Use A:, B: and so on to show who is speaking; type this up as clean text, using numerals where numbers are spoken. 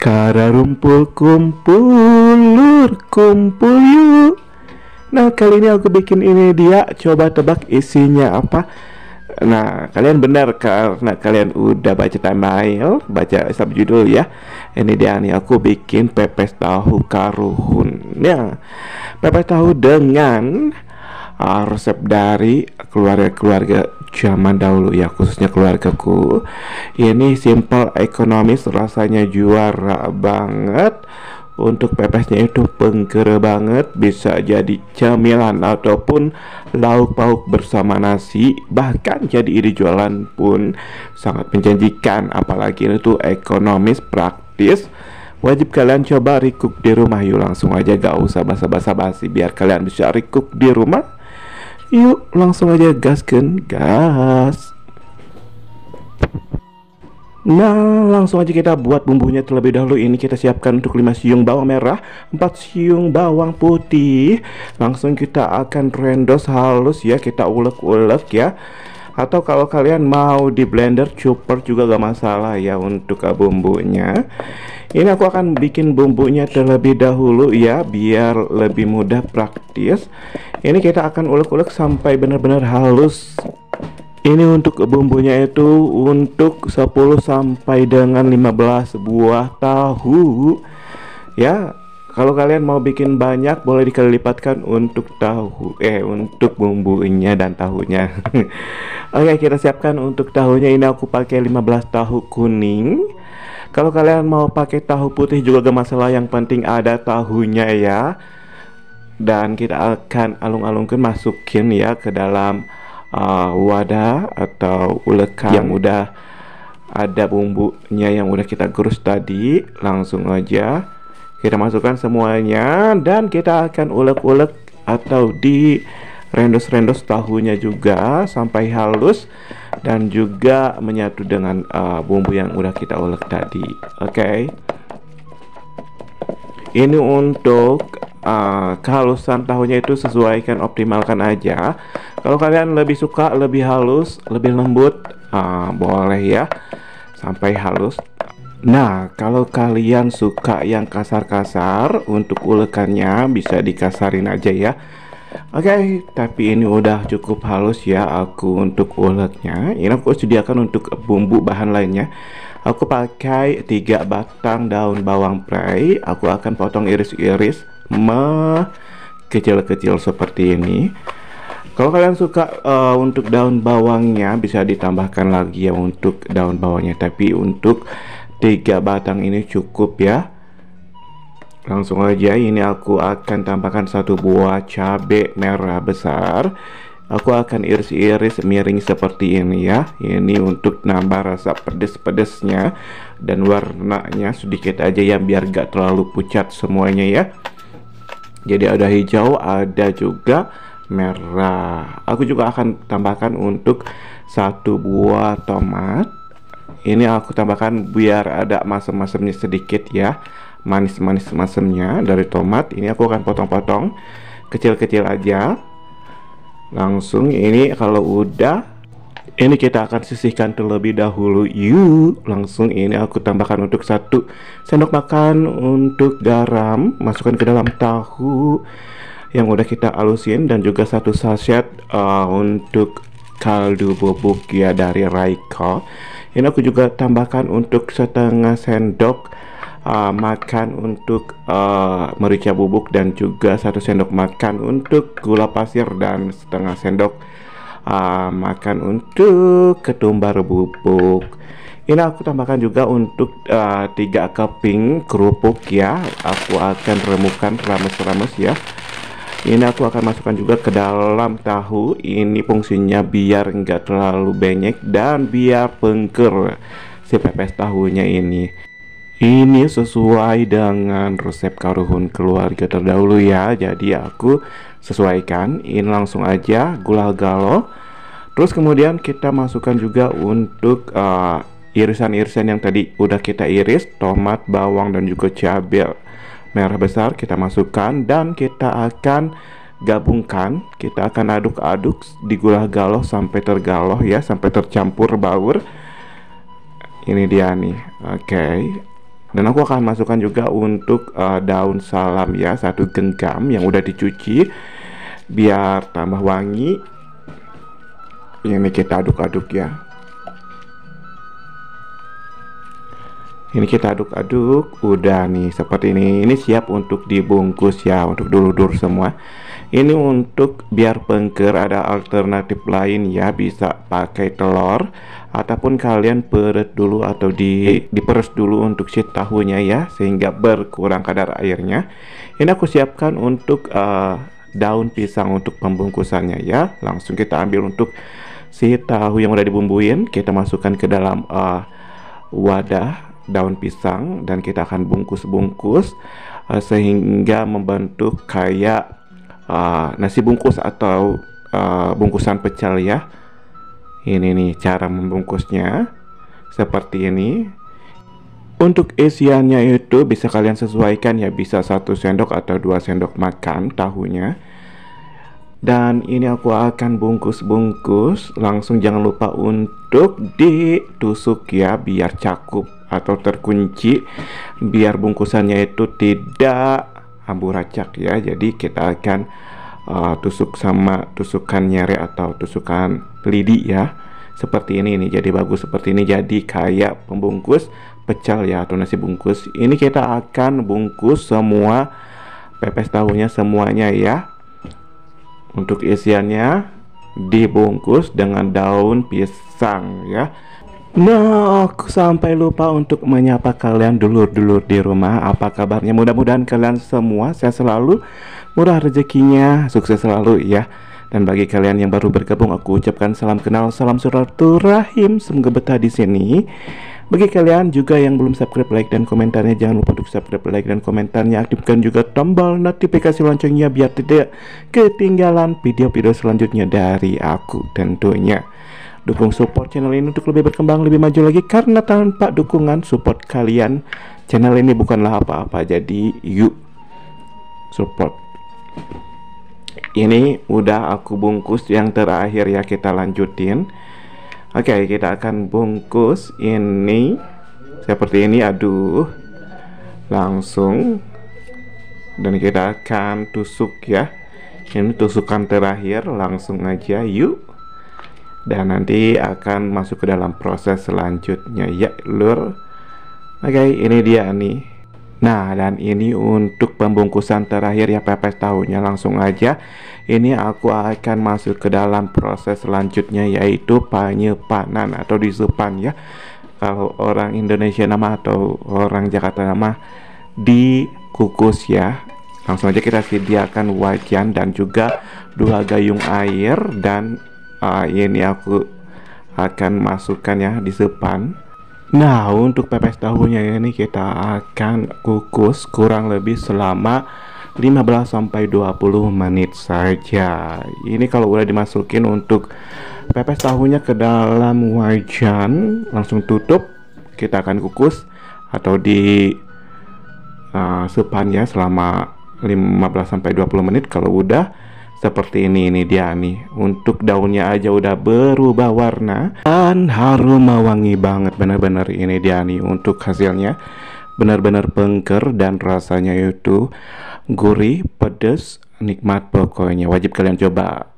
A: Kara rumpul kumpul, lur kumpul yuk. Nah, kali ini aku bikin ini dia. Coba tebak isinya apa? Nah, kalian benar karena kalian udah baca thumbnail, baca subjudul ya. Ini dia nih, aku bikin pepes tahu karuhun. Ya, pepes tahu dengan resep dari keluarga-keluarga zaman dahulu ya, khususnya keluargaku. Ini simple, ekonomis, rasanya juara banget. Untuk pepesnya itu pengker banget, bisa jadi camilan ataupun lauk pauk bersama nasi, bahkan jadi ide jualan pun sangat menjanjikan. Apalagi itu ekonomis, praktis. Wajib kalian coba recook di rumah. Yuk langsung aja, gak usah basa-basi, biar kalian bisa recook di rumah. Yuk langsung aja gaskan, gas. Nah, langsung aja kita buat bumbunya terlebih dahulu. Ini kita siapkan untuk 5 siung bawang merah, 4 siung bawang putih. Langsung kita akan rendos halus ya, kita ulek-ulek ya. Atau kalau kalian mau di blender, chopper juga gak masalah ya untuk bumbunya. Ini aku akan bikin bumbunya terlebih dahulu ya, biar lebih mudah, praktis. Ini kita akan ulek-ulek sampai benar-benar halus. Ini untuk bumbunya itu untuk 10 sampai dengan 15 buah tahu. Ya, kalau kalian mau bikin banyak boleh dikali lipatkan untuk untuk bumbunya dan tahunya. Oke, kita siapkan untuk tahunya. Ini aku pakai 15 tahu kuning. Kalau kalian mau pakai tahu putih juga gak masalah, yang penting ada tahunya ya. Dan kita akan alung-alungkan, masukin ya ke dalam wadah atau ulekan yang udah ada bumbunya yang udah kita gerus tadi. Langsung aja kita masukkan semuanya dan kita akan ulek-ulek atau di rendos-rendos tahunya juga sampai halus dan juga menyatu dengan bumbu yang udah kita ulek tadi. Oke. Ini untuk kehalusan tahunya itu sesuaikan, optimalkan aja. Kalau kalian lebih suka lebih halus, lebih lembut, boleh ya sampai halus. Nah, kalau kalian suka yang kasar-kasar untuk ulekannya bisa dikasarin aja ya. Oke, tapi ini udah cukup halus ya aku untuk uleknya. Ini aku sediakan untuk bumbu bahan lainnya. Aku pakai 3 batang daun bawang prei. Aku akan potong iris-iris kecil-kecil seperti ini. Kalau kalian suka untuk daun bawangnya bisa ditambahkan lagi ya untuk daun bawangnya, tapi untuk 3 batang ini cukup ya. Langsung aja, ini aku akan tambahkan 1 buah cabai merah besar. Aku akan iris-iris miring seperti ini ya. Ini untuk nambah rasa pedes-pedesnya dan warnanya sedikit aja ya, biar gak terlalu pucat semuanya ya. Jadi ada hijau, ada juga merah. Aku juga akan tambahkan untuk 1 buah tomat. Ini aku tambahkan biar ada masam-masamnya sedikit ya, manis-manis masamnya dari tomat. Ini aku akan potong-potong kecil-kecil aja. Langsung ini kalau udah, ini kita akan sisihkan terlebih dahulu. Yuk, langsung ini aku tambahkan untuk 1 sendok makan untuk garam, masukkan ke dalam tahu yang udah kita halusin, dan juga 1 sachet untuk kaldu bubuk ya dari Raiko. Ini aku juga tambahkan untuk setengah sendok makan untuk merica bubuk, dan juga 1 sendok makan untuk gula pasir, dan setengah sendok makan untuk ketumbar bubuk. Ini aku tambahkan juga untuk 3 keping kerupuk ya. Aku akan remukan rames-rames ya. Ini aku akan masukkan juga ke dalam tahu. Ini fungsinya biar enggak terlalu banyak dan biar pengker si pepes tahunya ini. Ini sesuai dengan resep karuhun keluarga terdahulu ya, jadi aku sesuaikan. Ini langsung aja gula galo. Terus kemudian kita masukkan juga untuk irisan-irisan yang tadi udah kita iris, tomat, bawang, dan juga cabai merah besar kita masukkan, dan kita akan gabungkan. Kita akan aduk-aduk di gula galo sampai tergaloh ya, sampai tercampur baur. Ini dia nih. Oke. Dan aku akan masukkan juga untuk daun salam ya, 1 genggam yang udah dicuci biar tambah wangi. Ini kita aduk-aduk ya. Ini kita aduk-aduk, udah nih seperti ini. Ini siap untuk dibungkus ya, untuk dulur-dulur semua. Ini untuk biar pengker ada alternatif lain ya, bisa pakai telur ataupun kalian peret dulu atau diperes dulu untuk si tahunya ya, sehingga berkurang kadar airnya. Ini aku siapkan untuk daun pisang untuk pembungkusannya ya. Langsung kita ambil untuk si tahu yang udah dibumbuin, kita masukkan ke dalam wadah daun pisang dan kita akan bungkus-bungkus sehingga membentuk kayak nasi bungkus atau bungkusan pecel ya. Ini nih cara membungkusnya seperti ini. Untuk isiannya itu bisa kalian sesuaikan ya, bisa 1 sendok atau 2 sendok makan tahunya. Dan ini aku akan bungkus-bungkus. Langsung jangan lupa untuk ditusuk ya, biar cakup atau terkunci, biar bungkusannya itu tidak amburadak ya. Jadi kita akan tusuk sama tusukan nyere atau tusukan lidi ya, seperti ini nih. Jadi bagus seperti ini, jadi kayak pembungkus pecel ya atau nasi bungkus. Ini kita akan bungkus semua pepes tahunya semuanya ya. Untuk isiannya dibungkus dengan daun pisang ya. Nah, aku sampai lupa untuk menyapa kalian dulur-dulur di rumah. Apa kabarnya? Mudah-mudahan kalian semua sehat selalu, murah rezekinya, sukses selalu ya. Dan bagi kalian yang baru bergabung, aku ucapkan salam kenal, salam silaturahim. Semoga betah di sini. Bagi kalian juga yang belum subscribe, like dan komentarnya, jangan lupa untuk subscribe, like dan komentarnya. Aktifkan juga tombol notifikasi loncengnya biar tidak ketinggalan video-video selanjutnya dari aku tentunya. Dukung support channel ini untuk lebih berkembang, lebih maju lagi, karena tanpa dukungan support kalian channel ini bukanlah apa-apa. Jadi yuk support. Ini udah aku bungkus yang terakhir ya, kita lanjutin. Oke, kita akan bungkus ini seperti ini. Aduh, langsung. Dan kita akan tusuk ya. Ini tusukan terakhir, langsung aja yuk. Dan nanti akan masuk ke dalam proses selanjutnya ya lur. Oke, ini dia nih. Nah, dan ini untuk pembungkusan terakhir ya, pepes tahunya. Langsung aja ini aku akan masuk ke dalam proses selanjutnya, yaitu penyepanan atau disupan ya. Kalau orang Indonesia nama atau orang Jakarta nama dikukus ya. Langsung aja kita sediakan wajan dan juga 2 gayung air. Dan ini aku akan masukkan ya, disupan. Nah, untuk pepes tahunya ini kita akan kukus kurang lebih selama 15-20 menit saja. Ini kalau udah dimasukin untuk pepes tahunya ke dalam wajan, langsung tutup. Kita akan kukus atau di supan ya selama 15-20 menit. Kalau udah seperti ini dia nih. Untuk daunnya aja udah berubah warna dan harum wangi banget, bener-bener ini dia nih. Untuk hasilnya benar-benar pengker dan rasanya itu gurih, pedas, nikmat, pokoknya wajib kalian coba.